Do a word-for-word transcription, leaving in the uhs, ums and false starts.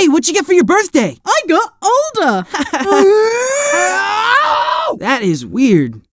Hey, what'd you get for your birthday? I got older. That is weird.